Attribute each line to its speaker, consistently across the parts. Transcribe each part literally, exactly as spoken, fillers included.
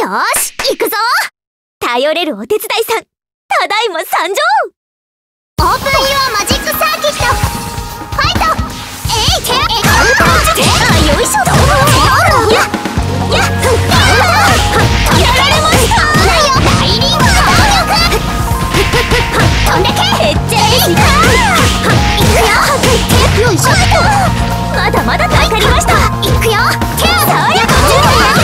Speaker 1: よーし、行くぞ。頼れるお手伝いさん、ただいま参上。オープンユアマジックサーキット、ファイト。えい、て、え、カウンター、て、あ、よいしょ。や、や、やられました。大リング暴力。飛んでけ。へっちゃえいか。いくよ。よいしょ。まだまだかかりました。いくよ。手を触り込む。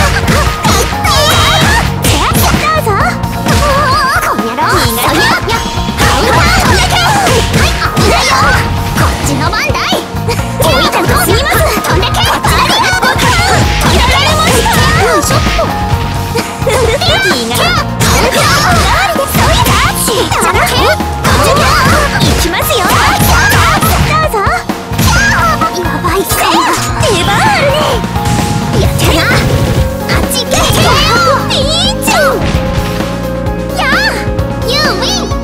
Speaker 1: どうぞ。こんやろ。逃がす。カウンター飛んでけ。はい、危ないよ。こっちの番だい。おいたとすみます。飛んでけ。ありがとう。飛んでられました。よいしょっと。逃がす。カウンター。おかわりです。そうやだ。ちっちゃなけ。こっちに。行きますよ。どうぞ。やばいか。出番あるね。やってるな。あっち行け。ピンチ。やあ、ユーウィン。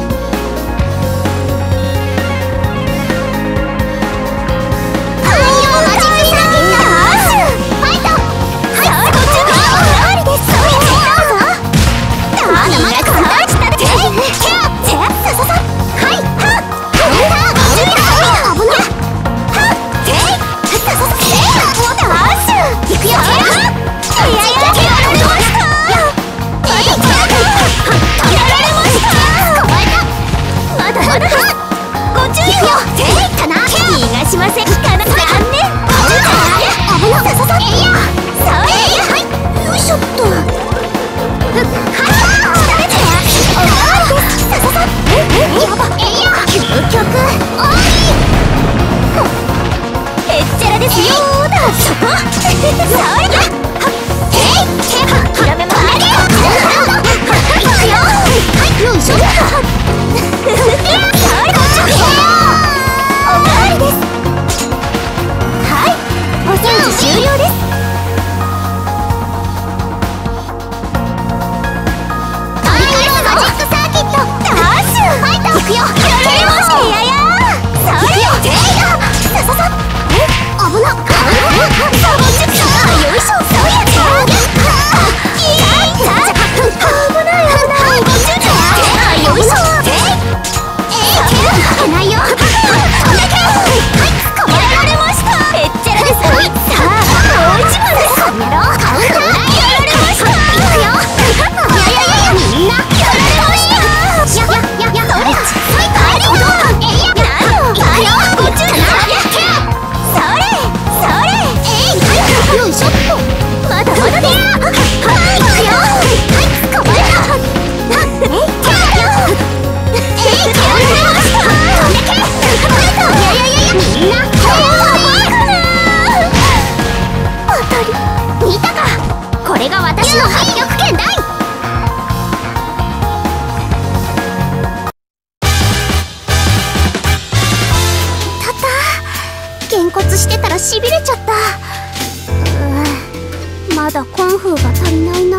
Speaker 1: 太陽マジックサーキット。ファイト。はい、こっちに。おかわりです。そうやってどうぞ。まだまだ簡単したって。ケア。さささ。はい。はっ。カウンター。こっちに。危ない。はっ。てい。さささ。てい。ダッシュ。行くよ。いやいや、手やられました。まだまだ。やられました。捕まえた。まだまだです。ご注意を。ていったな。逃がしません。かな。残念。危な。さささ。えいや。そうえいや。はい。よいしょっと。はい。下でて。おかわりです。さささ。ええやば。えいや。究極。おい。へっちゃらですよ。だ。そこ。そうや。はっ。てい。ては。諦めません。いくよ。はい。よいしょ。はい。こっちに。おかわりです。はい。お掃除終了です。トリカルマジックサーキット。ダッシュ。ファイト。いくよ。やられました。いやいや。それよ。ていだ。さささ。え、危な。カウンター。こっち来た。よいしょ。そうやって。あ、いい。危ない危ない。こっち来た。よいしょ。てい。えい、手をかけないよ。飛んでけ。はい、捕まえられました。へっちゃらです。さあ、もう一番です。こんやろ。カウンター。やられました。いくよ。いやいやいや、みんな。やられました。やややや。それ。そいか。ありがとう。えいや。なんと。いくよ。こっちに。それ。それ。えい。はい。よいしょっと。まだまだです。はい。いくよ。はい。捕まえた。えい。手よ。えい。やられました。飛んでけ。いやいやいやいや。みんな。当たり。見たか。これが私の反力拳だい。たった。げんこつしてたらしびれちゃった。うーん、まだコンフーが足りないな。